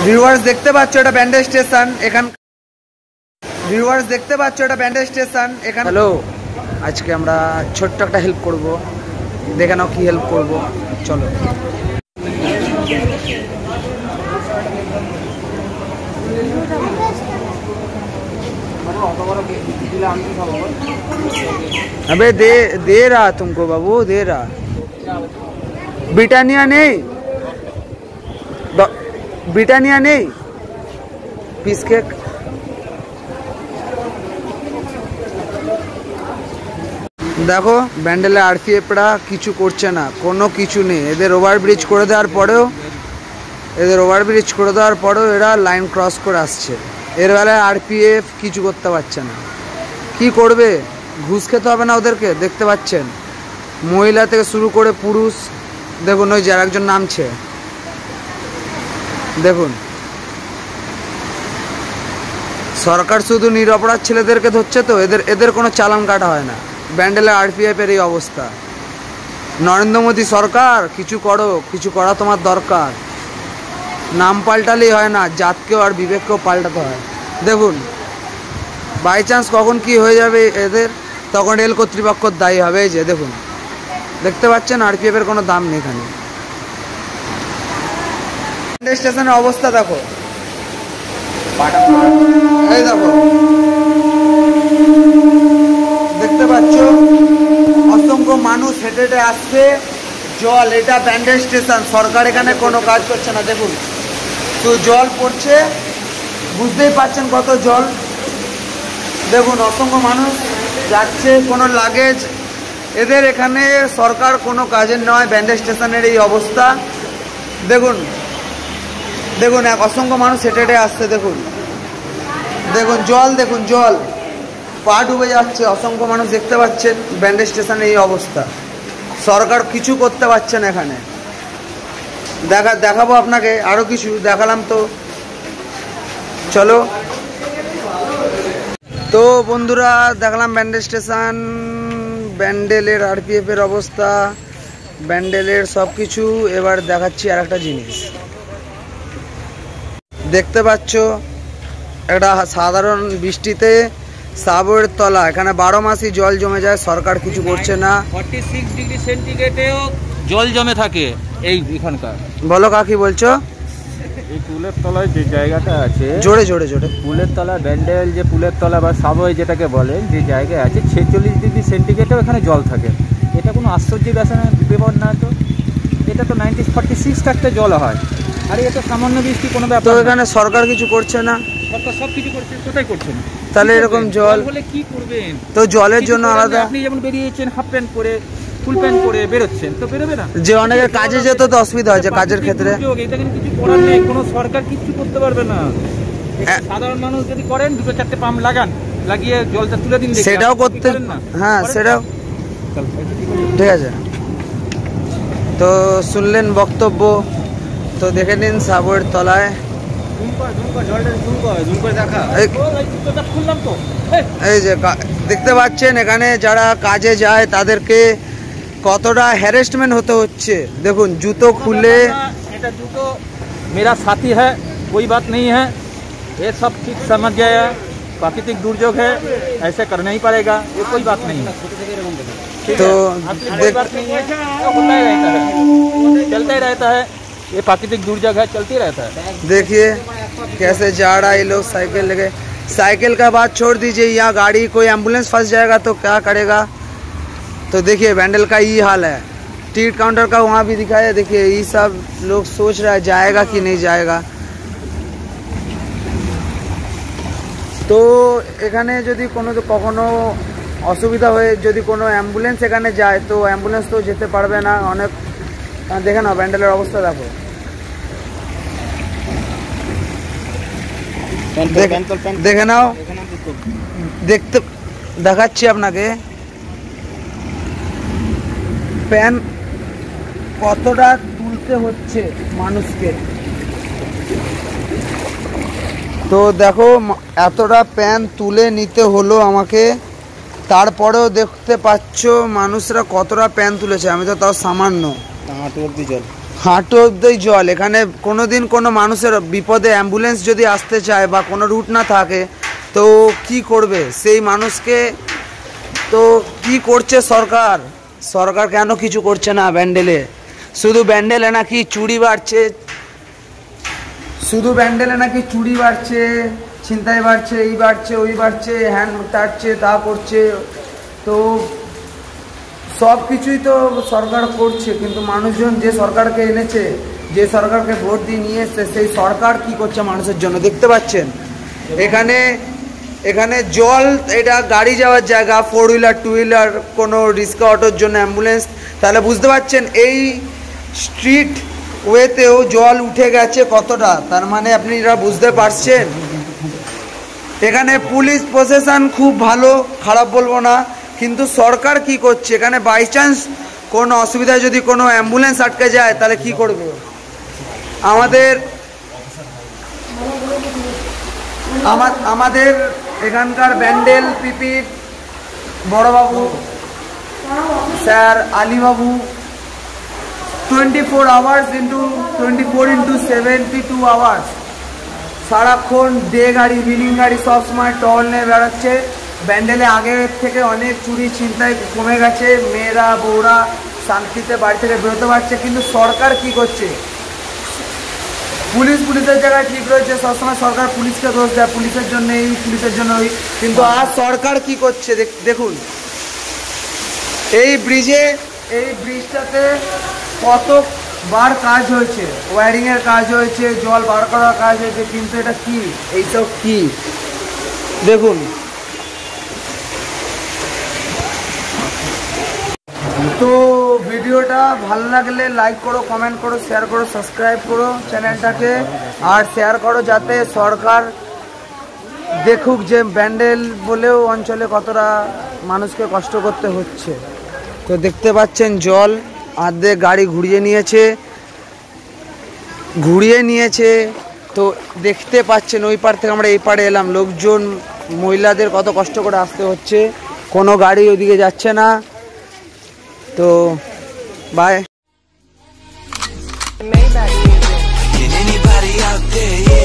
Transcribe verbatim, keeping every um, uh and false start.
Viewers দেখতে পাচ্ছ এটা ব্যান্ডেল স্টেশন। এখান ভিউয়ার্স দেখতে পাচ্ছ এটা ব্যান্ডেল স্টেশন। এখানে হ্যালো, আজকে আমরা ছোট্ট একটা হেল্প করব, দেখে নাও কি হেল্প করব। চলো अबे दे दे रहा तुमको बाबू, दे रहा। ब्रिटानिया नहीं, ब्रिटानिया नहीं, পিস কেক। দেখো ব্যান্ডেলে আরপিএফরা কিছু করছে না, কোনো কিছু নেই। এদের ওভারব্রিজ করে দেওয়ার পরেও এদের ওভারব্রিজ করে দেওয়ার পরেও এরা লাইন ক্রস করে আসছে। এর বেলায় আরপিএফ কিছু করতে পারছে না। কি করবে? ঘুষ খেতে হবে না ওদেরকে? দেখতে পাচ্ছেন মহিলা থেকে শুরু করে পুরুষ, দেখুন ওই যে একজন নামছে, দেখুন। সরকার শুধু নিরপরাধ ছেলেদেরকে ধরছে, তো এদের এদের কোনো চালান কাটা হয় না। ব্যান্ডেলে আরপিএফের এই অবস্থা। নরেন্দ্র মোদী সরকার কিছু করো, কিছু করা তোমার দরকার। নাম পাল্টালেই হয় না, জাতকেও আর বিবেককেও পাল্টাতে হয়। দেখুন বাই চান্স কখন কি হয়ে যাবে এদের, তখন রেল কর্তৃপক্ষ দায়ী হবে। এই যে দেখুন, দেখতে পাচ্ছেন আরপিএফের কোনো দাম নেই এখানে। স্টেশনের অবস্থা দেখো, এই দেখো, দেখতে পাচ্ছ অসংখ্য মানুষ হেঁটে হেঁটে আসছে। জল, এটা ব্যান্ডেল স্টেশন। সরকার এখানে কোনো কাজ করছে না। দেখুন তো জল পড়ছে, বুঝতেই পারছেন কত জল। দেখুন অসংখ্য মানুষ যাচ্ছে, কোনো লাগেজ। এদের এখানে সরকার কোনো কাজের নয়। ব্যান্ডেল স্টেশনের এই অবস্থা দেখুন, দেখুন এক অসংখ্য মানুষ হেঁটে হেঁটে আসছে। দেখুন দেখুন জল, দেখুন জল, পা ডুবে যাচ্ছে। অসংখ্য মানুষ দেখতে পাচ্ছেন ব্যান্ডেল স্টেশনের এই অবস্থা। সরকার কিছু করতে পারছে না এখানে। দেখা দেখাবো আপনাকে আরও কিছু, দেখালাম তো। চলো তো বন্ধুরা, দেখলাম ব্যান্ডেল স্টেশন, ব্যান্ডেলের আরপিএফের অবস্থা, ব্যান্ডেলের সব কিছু। এবার দেখাচ্ছি আর একটা জিনিস। দেখতে পাচ্ছ একটা সাধারণ বৃষ্টিতে সাবওয়ের তলা, এখানে বারো মাসই জল জমে যায়। সরকার কিছু করছে না। छियालीस ডিগ্রি সেন্টিগ্রেডেও জল জমে থাকে এই এখানকার। বলো কাকি বলছো? এই পুলের তলায় যে জায়গাটা আছে, জোরে জোরে জোরে, পুলের তলা, ব্যান্ডেল যে পুলের তলা বা সাবওয়ে যেটাকে বলে, যে জায়গায় আছে ছেচল্লিশ ডিগ্রি সেন্টিগ্রেডেও এখানে জল থাকে। এটা কোনো আশ্চর্য ব্যাপার না তো। এটা তো নাইনটি ফর্টি সিক্স থাকতে জল হয়, আর এটা সামান্য বৃষ্টি কোনো ব্যাপার। তো এখানে সরকার কিছু করছে না। সরকার সব কিছু করছে, কোথায় করছে না? তাহলে এরকম জল হলে কি করবেন? তো জলের জন্য আলাদা। আপনি যেমন বেরিয়েছেন হাফ প্যান্ট পরে, ফুল প্যান্ট পরে বেরোচ্ছেন, তো বেরোবে না? যে অনেকের কাজে যেত তো অসুবিধা হয়েছে কাজের ক্ষেত্রে। এটা কিন্তু কিছু করার নেই, কোনো সরকার কিছু করতে পারবে না। সাধারণ মানুষ যদি করেন, দুটো চারটে পাম্প লাগান, লাগিয়ে জলটা তুলে দিন, সেটাও করতে। হ্যাঁ সেটাও ঠিক আছে। তো শুনলেন বক্তব্য, তো দেখে নিন সাবওয়ের তলায়। এই যে দেখতে পাচ্ছেন এখানে যারা কাজে যায় তাদেরকে কতটা হ্যারাসমেন্ট হতে হচ্ছে। দেখুন জুতো খুলে, এটা জুতো मेरा साथी है, कोई बात नहीं है, ये सब ठीक समझ गया। प्राकृतिक दुर्योग है, ऐसे करना ही पड़ेगा, ये कोई बात नहीं है। तो कोई बात नहीं है, होता ही रहता है, चलता ही रहता है। ये प्राकृतिक दुर्योग है, चलती रहता है। देखिए कैसे जा रहा है ये लोग साइकिल लेके। साइकिल का बात छोड़ दीजिए, यहाँ गाड़ी कोई एम्बुलेंस फंस जाएगा तो क्या करेगा। तो देखिए बैंडल का ये हाल है। टिकट काउंटर का वहाँ भी दिखाया, देखिए ये सब लोग सोच रहा है जाएगा कि नहीं जाएगा। তো এখানে যদি কোনো কখনো অসুবিধা হয়ে যদি কোনো অ্যাম্বুলেন্স এখানে যায়, তো অ্যাম্বুলেন্স তো যেতে পারবে না। অনেক দেখে নাও ব্যান্ডেলের অবস্থা দেখো, দেখে নাও, দেখতে দেখাচ্ছি আপনাকে প্যান কতটা তুলতে হচ্ছে মানুষকে। তো দেখো এতটা প্যান তুলে নিতে হলো আমাকে, তারপরেও দেখতে পাচ্ছ মানুষরা কতটা প্যান তুলেছে। আমি তো তাও সামান্য হাঁটু অব্দি জল। এখানে কোনো দিন কোনো মানুষের বিপদে অ্যাম্বুলেন্স যদি আসতে চায় বা কোনো রুট না থাকে তো কি করবে সেই মানুষকে? তো কি করছে সরকার? সরকার কেন কিছু করছে না ব্যান্ডেলে? শুধু ব্যান্ডেলে নাকি চুরি বাড়ছে, শুধু ব্যান্ডেলে নাকি চুরি বাড়ছে, ছিনতাই বাড়ছে, এই বাড়ছে, ওই বাড়ছে, হ্যান্ড টাটছে, তা করছে। তো সব কিছুই তো সরকার করছে, কিন্তু মানুষজন যে সরকারকে এনেছে, যে সরকারকে ভোট দিয়ে নিয়ে এসছে, সেই সরকার কি করছে মানুষের জন্য দেখতে পাচ্ছেন। এখানে এখানে জল, এটা গাড়ি যাওয়ার জায়গা, ফোর হুইলার, টু হুইলার, কোনো রিক্সা, অটোর জন্য অ্যাম্বুলেন্স। তাহলে বুঝতে পারছেন এই স্ট্রিট ওয়েতেও জল উঠে গেছে কতটা, তার মানে আপনারা বুঝতে পারছেন। এখানে পুলিশ প্রশাসন খুব ভালো, খারাপ বলবো না, কিন্তু সরকার কি করছে? এখানে বাই চান্স কোনো অসুবিধায় যদি কোনো অ্যাম্বুলেন্স আটকে যায় তাহলে কি করবে? আমাদের আমাদের এখানকার ব্যান্ডেল পিপির বড়বাবু sir Alibabu twenty four hours into twenty four into seventy two hours সারাক্ষণ ডে গাড়ি, রিলিং গাড়ি সবসময় টল নিয়ে বেড়াচ্ছে। ব্যান্ডেলে আগের থেকে অনেক চুরি ছিনতাই কমে গেছে, মেয়েরা বউরা শান্তিতে বাড়ি থেকে বেরোতে পারছে। কিন্তু সরকার কি করছে? পুলিশ পুলিশের জায়গায় ঠিক রয়েছে, সবসময় সরকার পুলিশকে দোষ দেয়, পুলিশের জন্য এই, পুলিশের জন্য ওই। কিন্তু আজ সরকার কি করছে দেখুন, এই ব্রিজে, এই ব্রিজটাতে কতবার কাজ হয়েছে, ওয়্যারিংয়ের কাজ হয়েছে, জল বার করার কাজ হয়েছে, কিন্তু এটা কি, এইসব কি দেখুন। তো ভিডিওটা ভালো লাগলে লাইক করো, কমেন্ট করো, শেয়ার করো, সাবস্ক্রাইব করো চ্যানেলটাকে, আর শেয়ার করো যাতে সরকার দেখুক যে ব্যান্ডেল বলেও অঞ্চলে কতটা মানুষকে কষ্ট করতে হচ্ছে। তো দেখতে পাচ্ছেন জল আর্ধেক গাড়ি ঘুরিয়ে নিয়েছে, ঘুরিয়ে নিয়েছে তো দেখতে পাচ্ছেন ওই পার থেকে আমরা এই পারে এলাম, লোকজন, মহিলাদের কত কষ্ট করে আসতে হচ্ছে, কোনো গাড়ি ওইদিকে যাচ্ছে না। তো বাই।